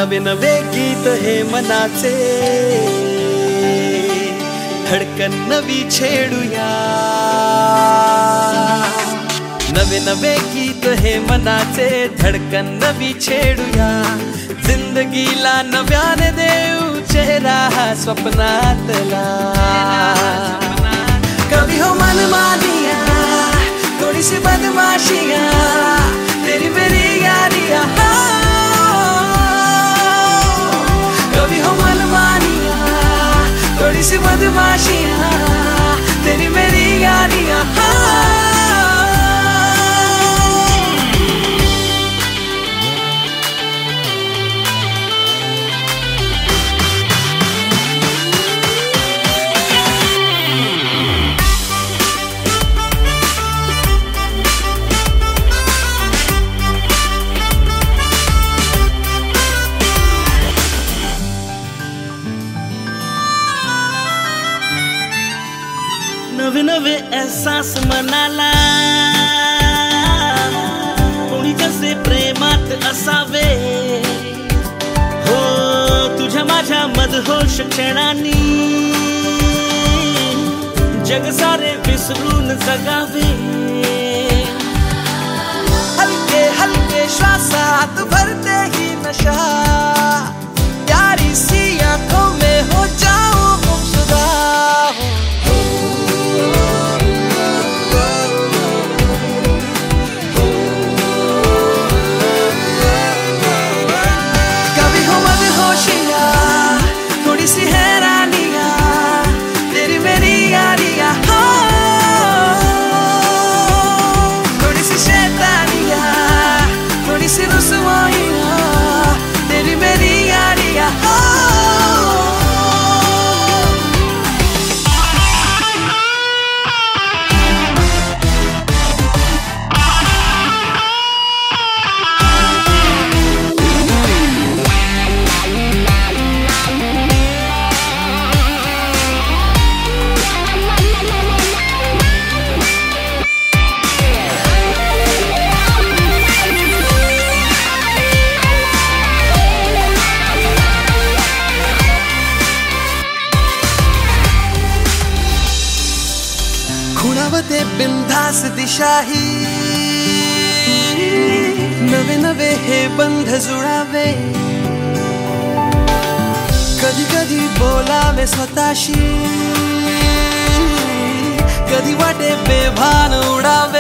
नवे नवे गीत हे मनाचे, धडकन नवी छेडूया। नवे नवे गीत हे मनाचे, धडकन नवी छेडूया। जिंदगीला नव्याने देऊ चेहरा स्वप्नातला। कभी हो मनमानिया, थोड़ी सी बदमाशियां, तेरी मेरी यारियां। कभी हो मनमानिया, थोड़ी सी बदमाशियां, तेरी मेरी यारियां। नवे नवे एहसास मनाला, कोणी कसे प्रेमात असावे हो। तुझ्या माझ्या मदहोश क्षणांनी जग सारे विसरून जगावे। हलके हलके श्वासात भरते ही नशा, प्यारी सी आंखों में हो जाऊं गुमशुदा। थोड़ी सी हैरानियां, तेरी मेरी यारियां। थोड़ी सी शैतानियां, थोड़ी सी रुसवाइयां, तेरी मेरी यारियां। खुणावते बिंदास दिशाही, नवे नवे हे बंध जुळावे। कधी कधी बोलावे स्वतःशी, कधी वाटे बेभान उडावे।